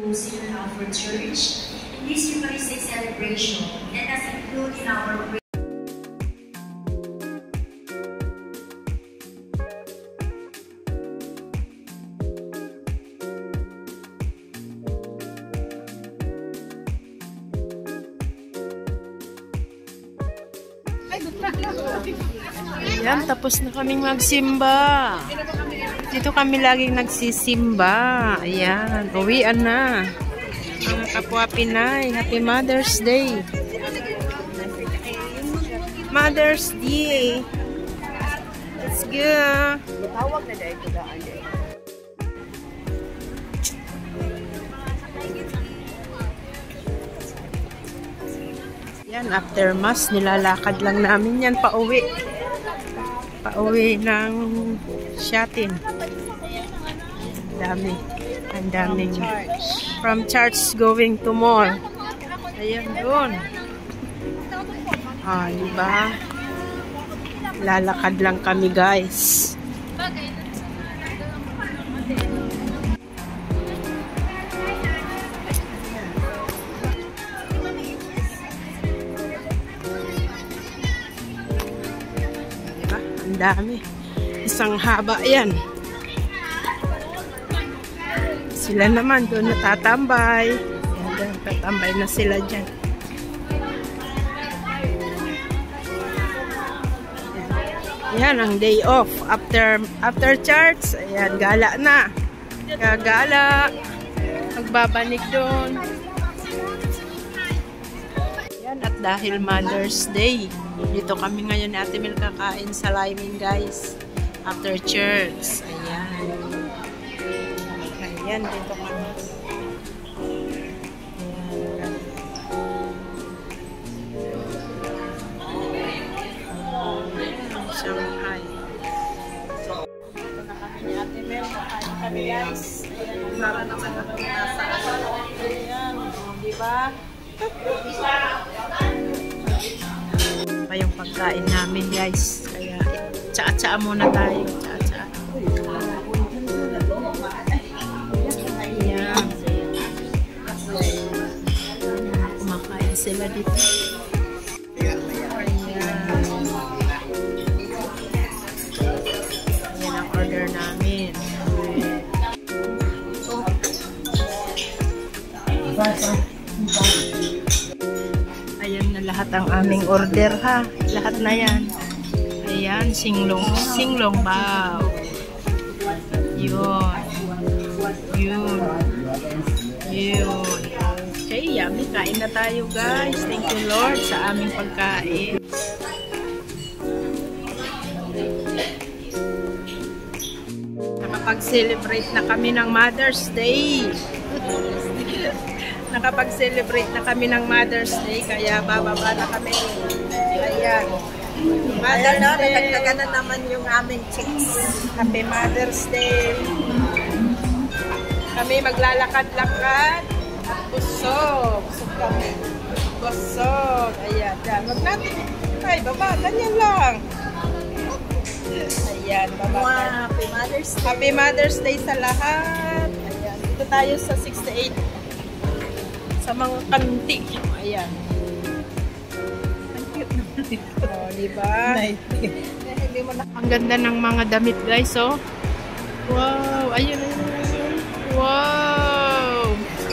hosting on Alfred Church. In this Eucharistic celebration, let us include in our prayer. Ayan, tapos na kaming magsimba. Dito kami laging nagsisimba. Ayan, uwian na. Mga kapwa Pinay, Happy Mother's Day. Mother's Day. Let's go. Tawag na dahil ko daan. Yan, after mass, nilalakad lang namin yan pauwi. Pauwi ng Shatin. Dami. Ang daming. From church going to mall. Ayan doon. Ah, diba? Lalakad lang kami, guys. Dami. Isang haba yan. Sila naman doon natatambay. Ayan, tatambay na sila dyan. Ayan, ang day off. After church, ayan, gala na. Gala. Magbabanig doon. Ayan, at dahil Mother's Day, dito kami ngayon ni Ate Mel kakain sa Liming, guys. After church. Ayan. Ayan, dito kami. Ayan. Shanghai. Dito na kami ni Ate Mel. Kakain kami, guys. Ayan. Para naman na nasa ano. Ayan. Diba? Pa yung pagkain namin, guys. Kaya tsaa-tsaa muna tayo. Tsaa-tsaa. Ayan. Kumakain sila dito. Ayan. Ayan ang order namin. Ayan na lahat ang aming order, ha. Lahat na yan. Ayan, singlong bao. Yun. Yun. Yun. Okay, yummy. Kain na tayo, guys. Thank you, Lord, sa aming pagkain. Nakapag-celebrate na kami ng Mother's Day. Nakapag-celebrate na kami ng Mother's Day, kaya bababa na kami. Ayan. Mother's Day. Nagtagtagan na naman yung aming chicks. Happy Mother's Day. Kami maglalakad-lakad at busog. Busog kami. Busog. Ayan. Wag natin. Ay, baba. Ganyan lang. Ayan. Baba. Happy Mother's Day. Happy Mother's Day sa lahat. Ayan. Dito tayo sa 68. Sa mga kanti. Ayan. Ang cute naman ito. Oh, diba? Ang ganda ng mga damit, guys, oh. Wow. Ayun. Wow.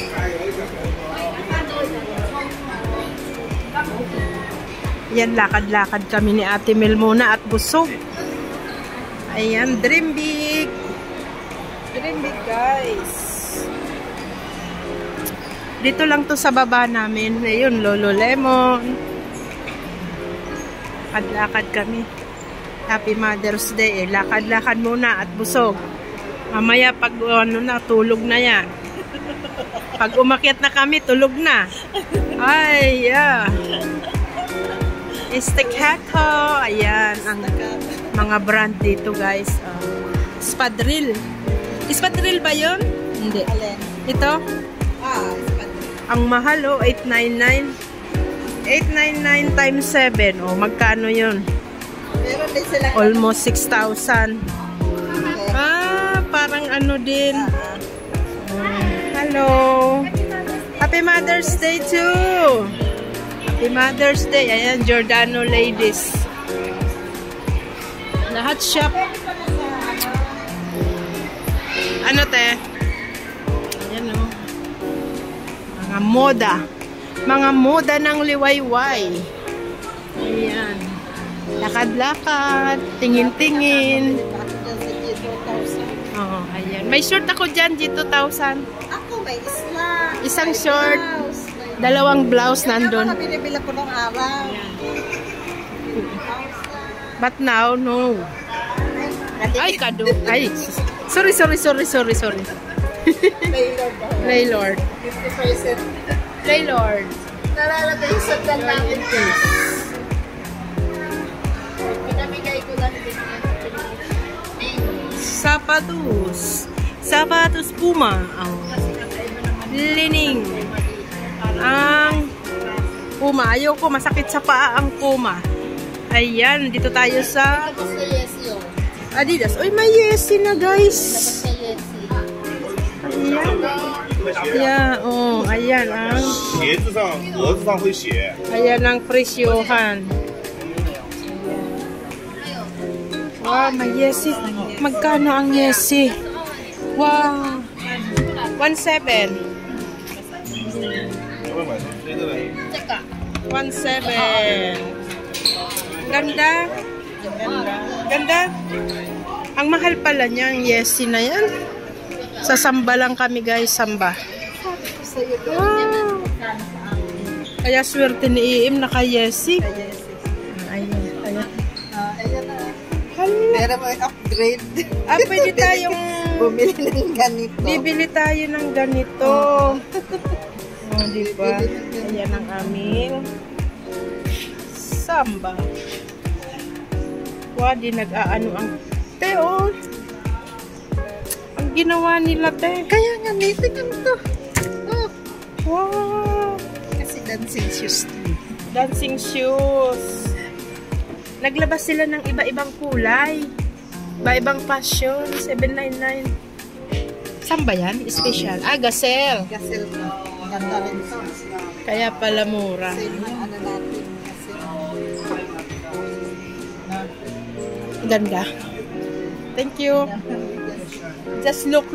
Yan, lakad-lakad kami ni Ate Mel muna at busog. Ayan, dream big. Dream big, guys. Dito lang to sa baba namin. Ayun, Lululemon. Lakad-lakad kami. Happy Mother's Day. Lakad-lakad muna at busog. Mamaya pag ano na, tulog na yan. Pag umakyat na kami, tulog na. Ay, yeah. Estecato. Ayan, ang mga brand dito, guys. Espadrille. Espadrille ba yun? Hindi. Ito? Ang mahal, oh, 899. 899 times 7. Oh, magkano yun? Meron din sila. Almost 6,000. Ah, parang ano din. Hello. Hello. Happy Mother's Day too. Happy Mother's Day. Ayan, Giordano ladies. Lahat shop. Ano te? Ayan o. Mga moda. Mga moda ng liwayway. Ayan. Lakad-lakad. Tingin-tingin. Oh, ayan. May short ako dyan, G2000. Ako may Isang short. Dalawang blouse nandun. Binibila ko nung araw. But now, no. Ay, kado. Ay, sorry. Laylord. 50%. Laylord. Nalalagay yung sandal namin, please. Pinamigay ko lang din. Sapatos Puma. Oh. Lining. Ang Puma. Ayoko, masakit sa paa ang Puma. Ayan, dito tayo sa Tapos na Yesi, oh. Adidas. Uy, may Yesi na, guys. Tapos na Yesi. Ayan. Yeah, oh, ayan ang 鞋子上、盒子上会写。 ayan ang presyohan. Wow, may Yesi. Magkano ang Yesi? Wow. 1.7. 1.7. Ganda. Ganda. Ang mahal pala niya, ang Yesi na yan. Sa Samba lang kami, guys. Samba. Wow. Kaya swerte ni Iim naka-Yesi. Ayan. Ayan. Ayan na. Hala. Pero may upgrade. Pwede tayong Bumili ng ganito. bibili tayo ng ganito. Oh, diba? Ayan ang aming Samba. Wow, di nag-aano ang teo. Ang ginawa nila, te. Kaya nga, nito ganito. Oh, Wow. kasi dancing shoes. Dancing shoes. Naglabas sila ng iba-ibang kulay. Iba-ibang fashion. 799. Saan ba yan? Special. Gazelle. Gasel ko. Maganda rin to. Kaya pala mura. Kasi yung ano natin. Kasi Ganda. Thank you. Just look.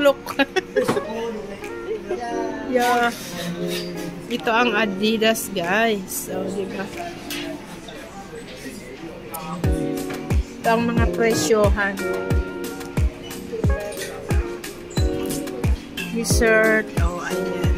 Yeah. Ito ang Adidas, guys. So, diba? Ito ang mga presyohan. T-shirt. Oh, ayan.